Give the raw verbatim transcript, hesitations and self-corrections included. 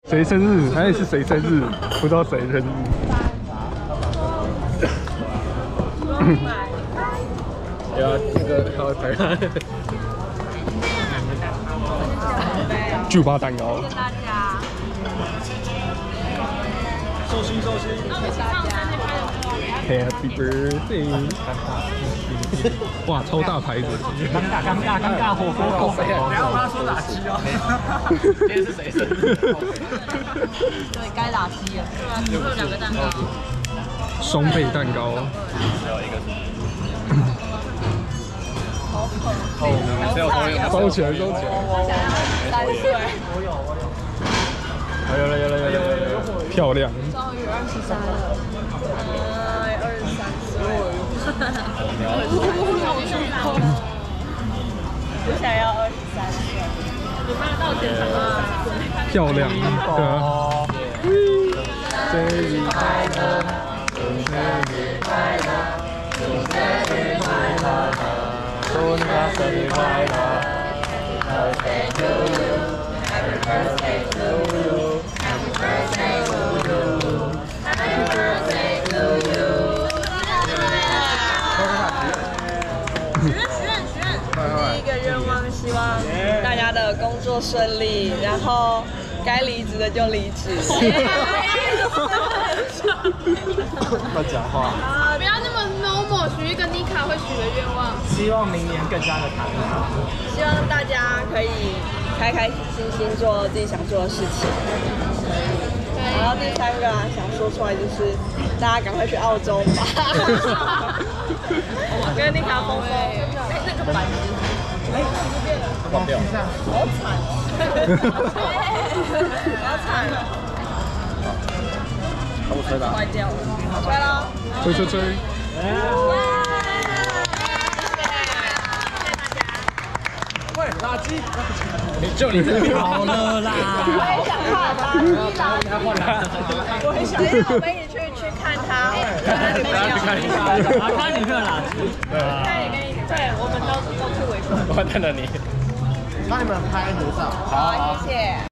谁生日？哪里是谁生日？不知道谁生日。对啊，这个还要拍他。巨巴蛋糕。谢谢大家。寿星寿星。Happy birthday！ 哇，超大牌子！ 尴尬尴尬尴尬，火锅口水。不要他说打鸡哦。今天是谁生日？ 对，该打鸡了。对啊，有两个蛋糕。 双倍蛋糕。 还有一个是。 好渴。 哦，收起来，收起来。 三岁。 我有，我有。 有了，有了，有了，有了，有了，漂亮。 终于二十三了。哎，二十三岁。我想要二十三岁。你妈到现场了。 漂亮的。生日快乐，祝生日快乐，祝生日快乐，祝他生日快乐。Happy birthday to you, Happy birthday to you, Happy birthday to you, Happy birthday to you。 许愿许愿许愿！第一个愿望，希望大家的工作顺利，然后该离职的就离职。 乱讲话。 不要那么 normal， 许一个妮卡会许的愿望。 希望明年更加的坎坷。 希望大家可以开开心心做自己想做的事情。然后第三个啊，想说出来就是大家赶快去澳洲吧。跟妮卡疯疯。哎，那个板子，哎，怎么变了？ 忘掉。 好惨。好惨了。 我吹了。 坏掉了。吹了。 吹吹吹。 喂，垃圾！就你这个好了啦！ 我也想看垃圾垃圾。我很想，我们一起去去看他，看他女朋友。 啊，看女朋友垃圾。 对，跟你对，我们都都去围观。 完蛋了你。帮你们拍合照。 好，谢谢。